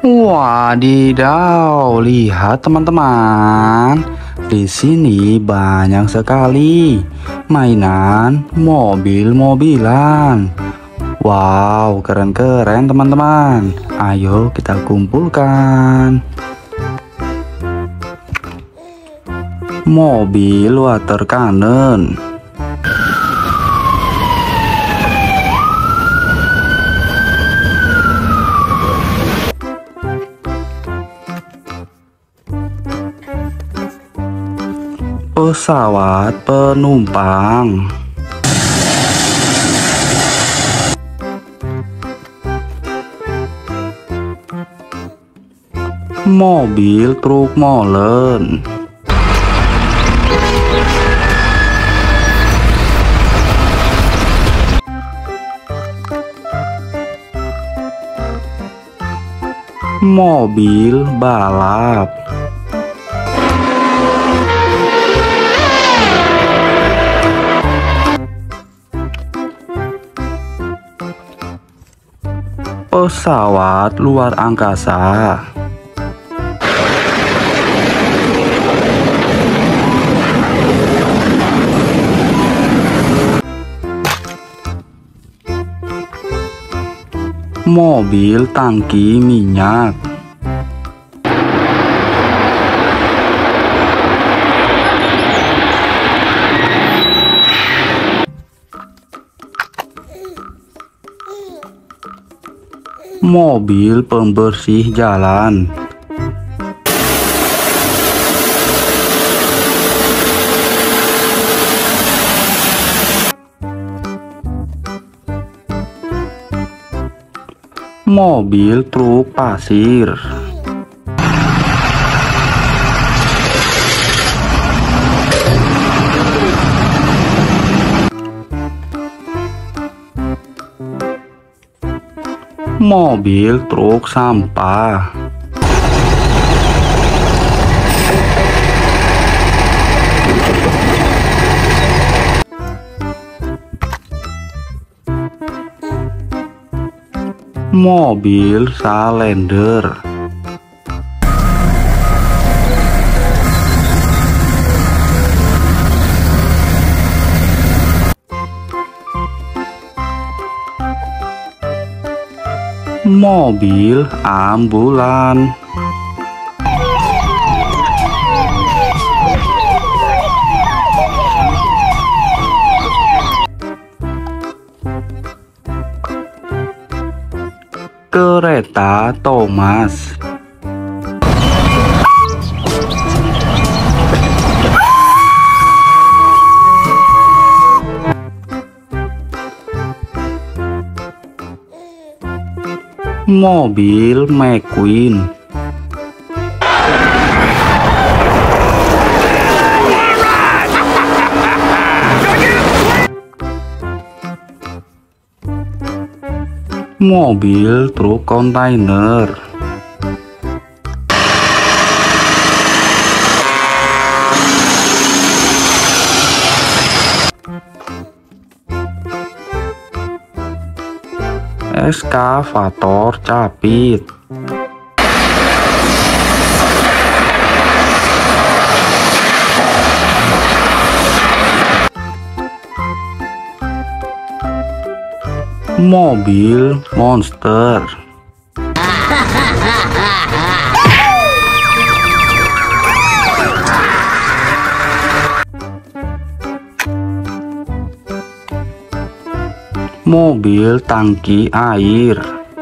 Wadidaw, lihat teman-teman. Di sini banyak sekali mainan mobil-mobilan. Wow, keren-keren teman-teman. Ayo kita kumpulkan. Mobil water cannon. Pesawat penumpang. Mobil truk molen. Mobil balap. Pesawat luar angkasa. Mobil tangki minyak. Mobil pembersih jalan. Mobil truk pasir. Mobil truk sampah. Mobil salender. Mobil ambulan. Kereta Thomas. Mobil McQueen. Mobil truk kontainer. Eskavator capit. Mobil monster. Mobil tangki air.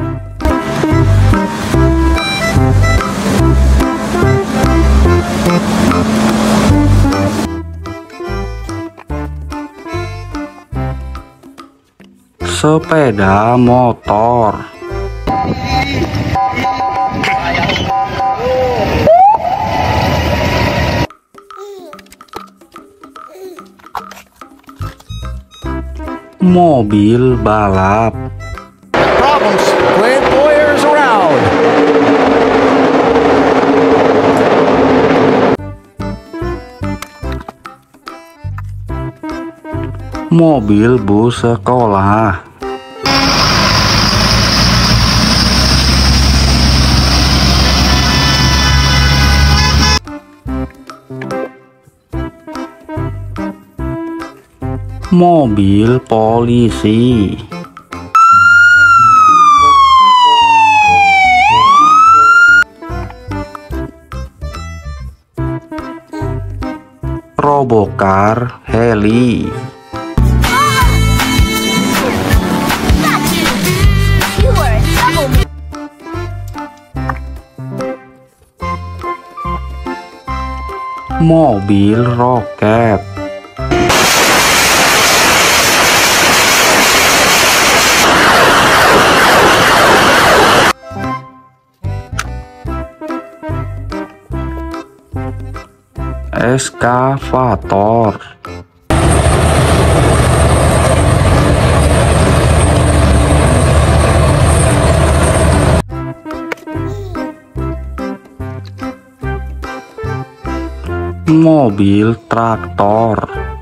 Sepeda motor. Mobil balap. Problems, great lawyers around. Mobil bus sekolah. mobil polisi, robokar heli, mobil roket, eskavator, mobil traktor,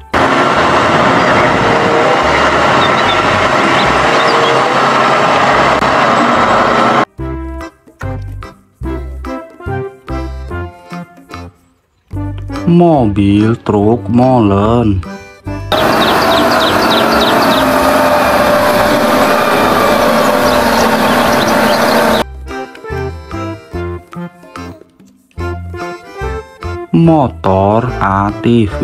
mobil truk molen, motor ATV,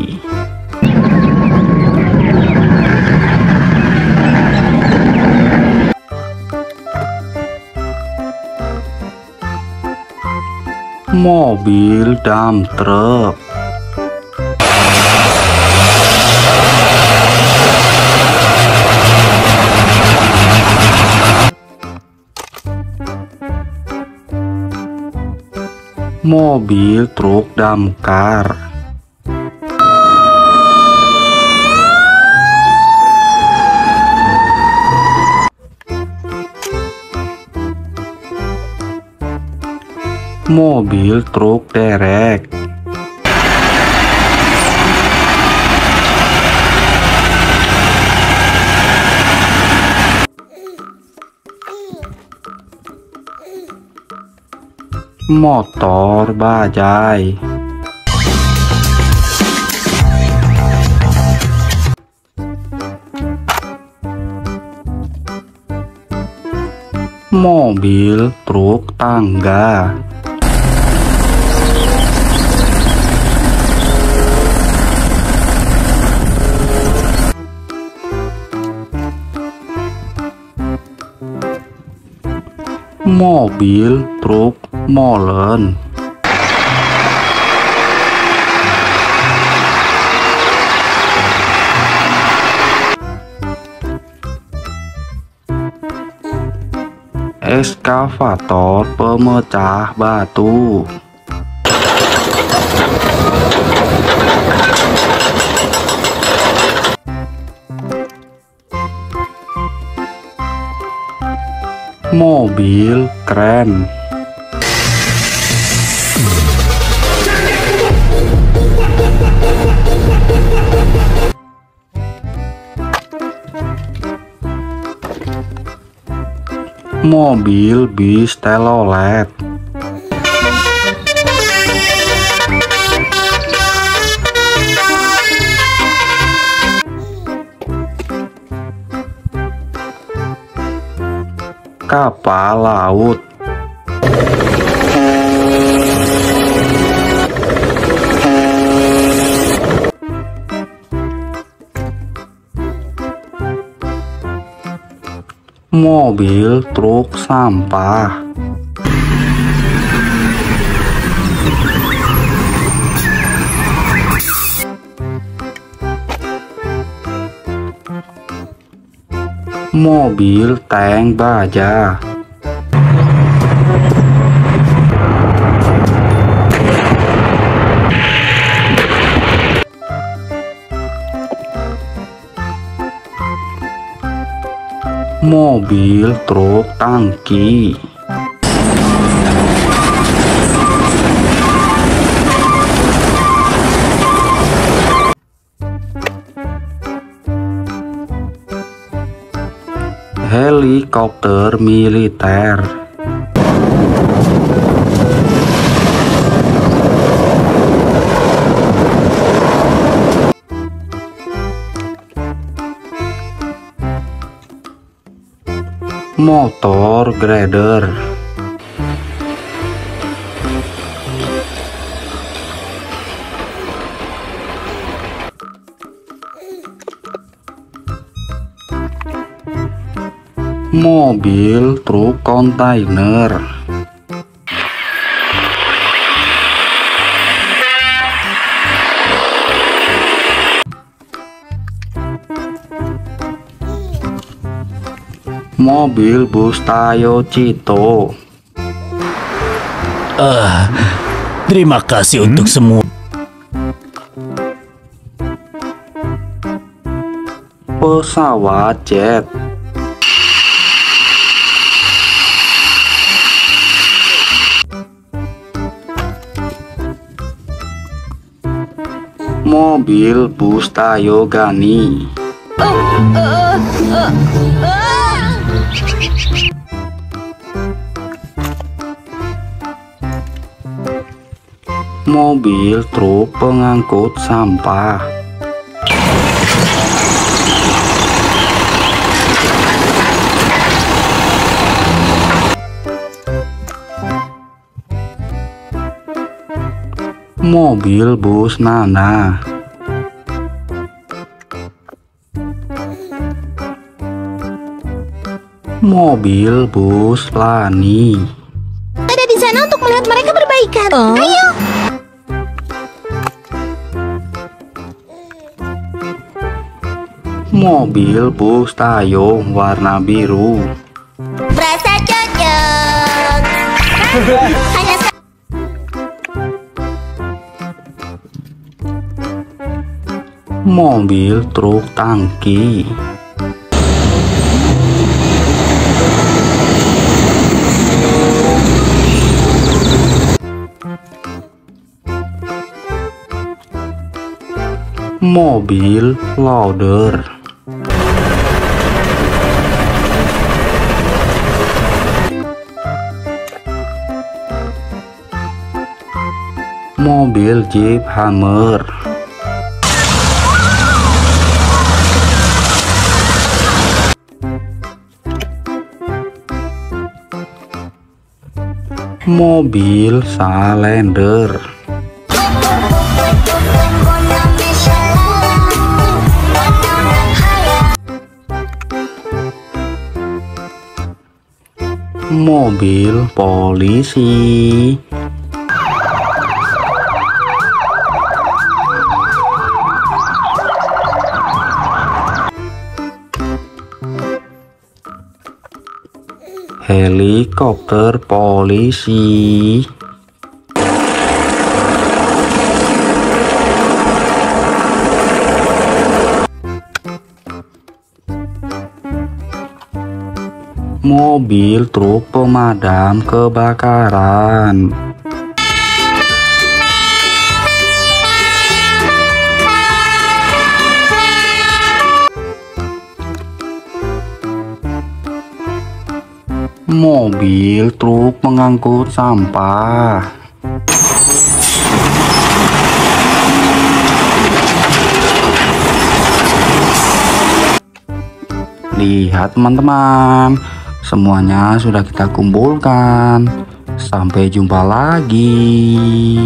mobil dump truck, mobil truk damkar, mobil truk derek, motor bajai, mobil truk tangga, mobil truk molen, eskavator pemecah batu, mobil kren, mobil bis telolet, kapal laut, mobil truk sampah, mobil tank baja, mobil truk tangki, helikopter militer, motor grader, mobil truk kontainer, mobil bus Tayo Cito, Terima kasih untuk semua. pesawat jet, mobil bus Tayo Gani, mobil truk pengangkut sampah, mobil bus Nana, mobil bus Lani, Ada di sana untuk melihat mereka berbaikan. Ayo. mobil bus Tayo warna biru, Berasa cocok. Hanya mobil truk tangki, mobil loader, mobil Jeep Hammer, mobil Salender, mobil polisi, helikopter polisi, mobil truk pemadam kebakaran, mobil truk pengangkut sampah, lihat teman-teman, semuanya sudah kita kumpulkan. Sampai jumpa lagi.